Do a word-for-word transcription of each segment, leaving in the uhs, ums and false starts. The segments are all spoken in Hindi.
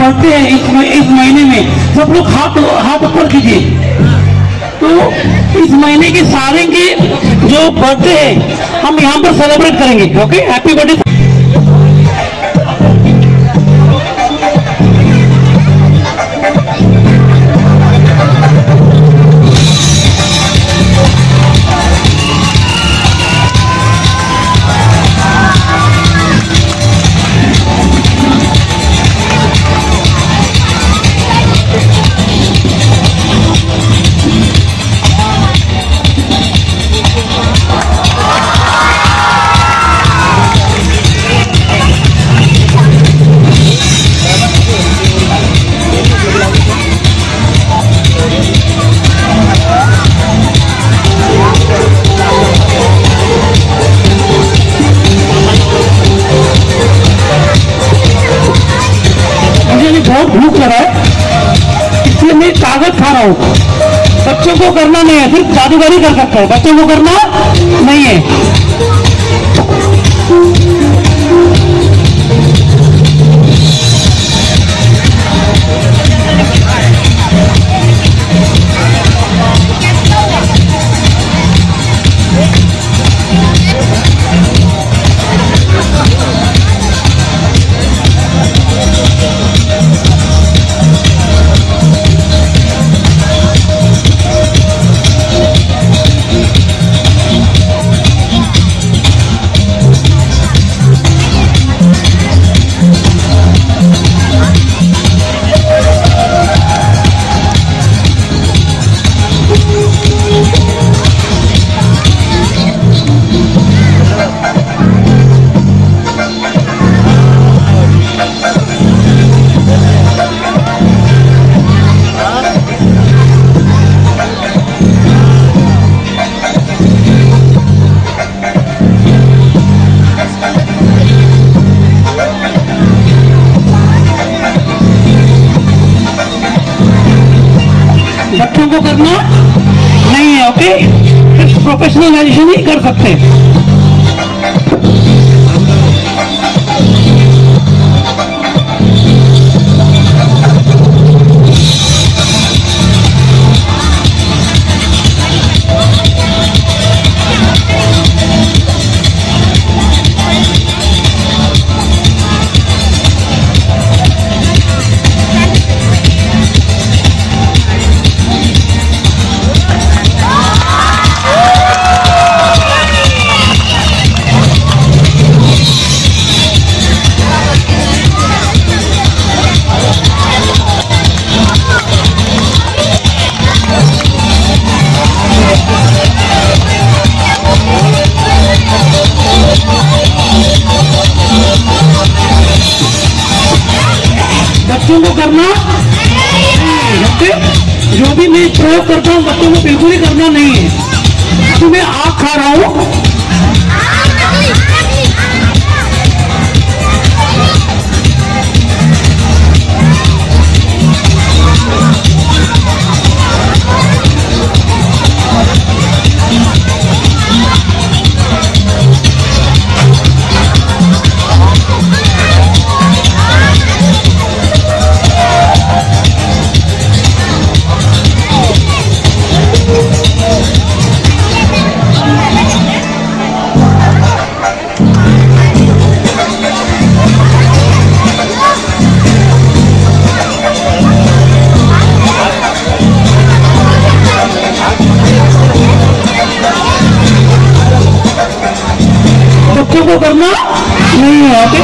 पढ़ते हैं इस इस महीने में, सब लोग हाथ हाथ ऊपर कीजिए। तो इस महीने के सारे के जो बर्थडे है हम यहाँ पर सेलिब्रेट करेंगे। Okay, happy birthday. बहुत भूख लगा है इसलिए मैं कागज खा रहा हूँ। बच्चों को करना नहीं है, सिर्फ जादूगरी कर सकते हैं, बच्चों को करना नहीं है। बच्चों को करना नहीं है। ओके, सिर्फ प्रोफेशनलाइजेशन ही कर सकते हैं। बच्चों को करना ओके, जो भी मैं प्रयोग करता हूँ बच्चों को बिल्कुल ही करना नहीं है। तो मैं आग खा रहा हूँ। बच्चों को करना नहीं है। ओके,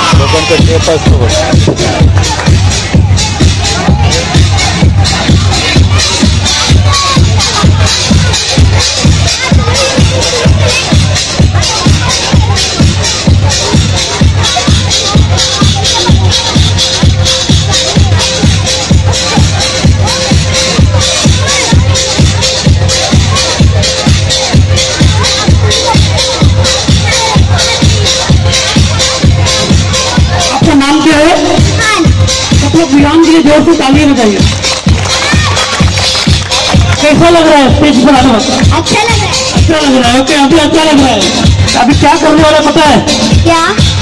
लोकांचा टेप असतो बघ. नाम क्या है? सब लोग विराम के लिए जोर से तालियां बजाइए। कैसा लग रहा है स्टेज पर आने वक्त? अच्छा लग रहा है। अच्छा लग रहा है। ओके, अभी अच्छा लग रहा है। अभी क्या करने वाला पता है? क्या?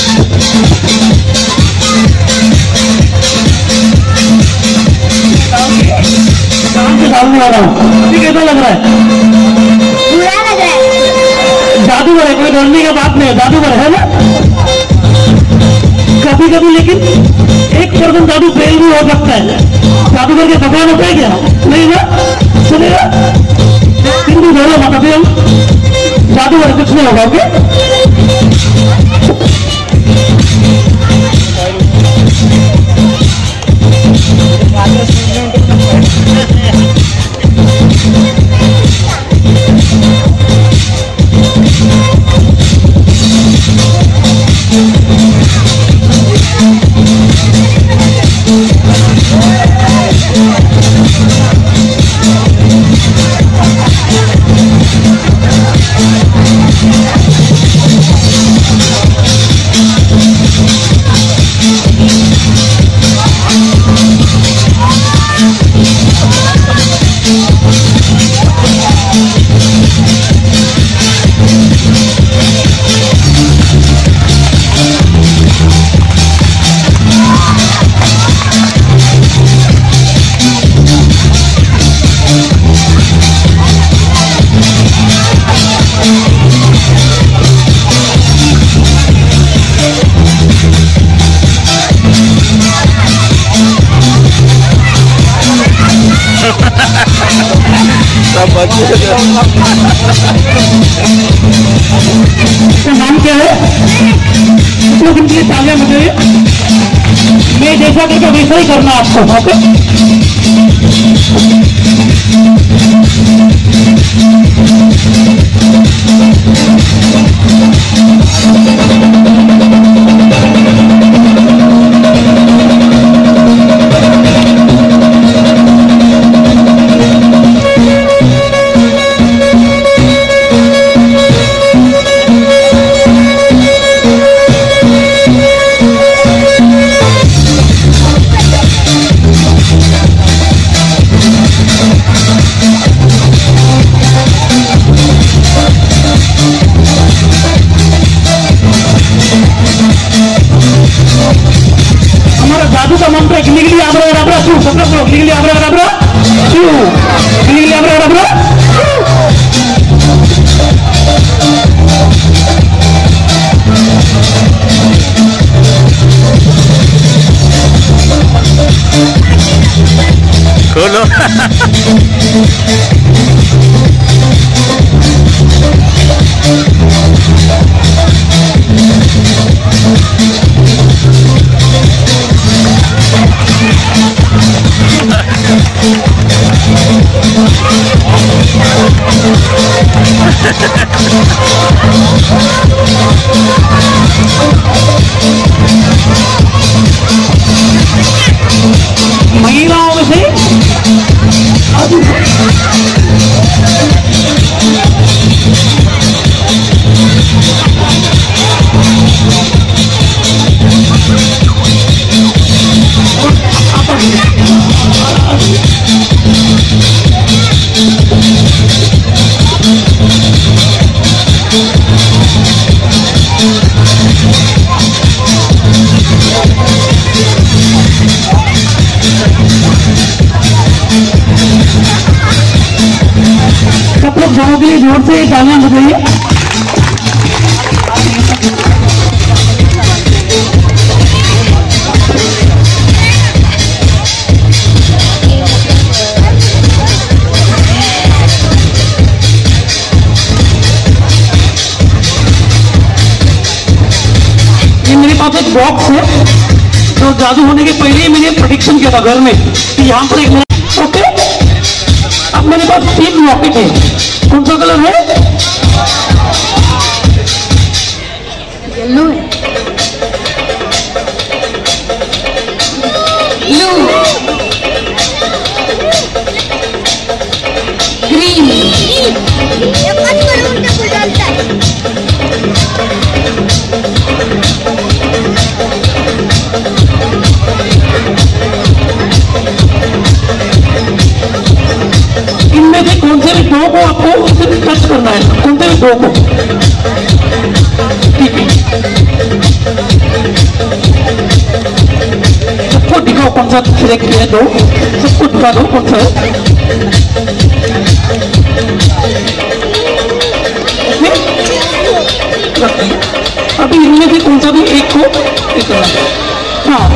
डांस से डालने वाला हूँ। अभी कैसा लग रहा है? बुरा लग रहा है। जादूगर है, कोई डरने का बात नहीं है, जादूगर है ना। कभी कभी लेकिन एक परसेंट जादू फेल भी हो सकता है। जादूगर के थकान होता है क्या? नहीं ना, चलेगा। हिंदू बोलो मत, अभी हम जादूगर कुछ नहीं होगा। ओके, नाम क्या है? लोग इनके तालियां बजाइए। मैं जैसा करके वैसा ही करना आपको। ओके, जादू का मंत्र है। निकली आबरा आबरा शू, सब लोग निकली आबरा आबरा शू, निकली आबरा आबरा। खोलो। महिलाओं में से सब लोग दोनों के लिए जोर से तालियां बजाइए। ये मेरी पास एक बॉक्स है जो जादू होने के पहले ही मैंने प्रेडिक्शन किया था घर में कि यहाँ पर एक मेरा ओके। अब मेरे पास तीन रॉकेट है, कौन सा कलर है? येलो है, ब्लू, ग्रीन। ये मत करो, उनके फूल डालता है। इनमें से कौन से भी दो को आपको सिर्फ टच करना है, कौन से भी दो को, ठीक है। सबको दिखाओ कौन सा सिलेक्ट किया है, दो सबको दिखा दो कौन सा है। अभी इनमें से कौन सा भी एक को एक करना है। हाँ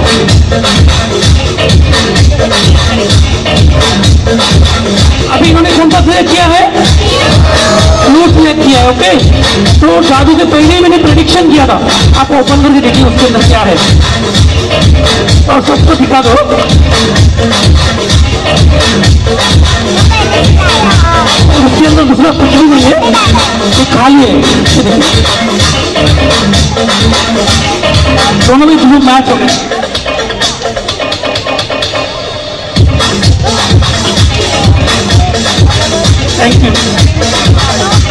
अभी इन्होंने कौन सा सिलेक्ट किया है? ब्लू सिलेक्ट किया है, ओके। तो जादू के पहले ही मैंने प्रेडिक्शन किया था, आप ओपन करके देखिए उसके अंदर क्या है और सबको दिखा दो। उसके अंदर दूसरा कुछ भी नहीं है, ये खाली है, ये देखिए दोनों में ब्लू मैच हो गए। Thank you.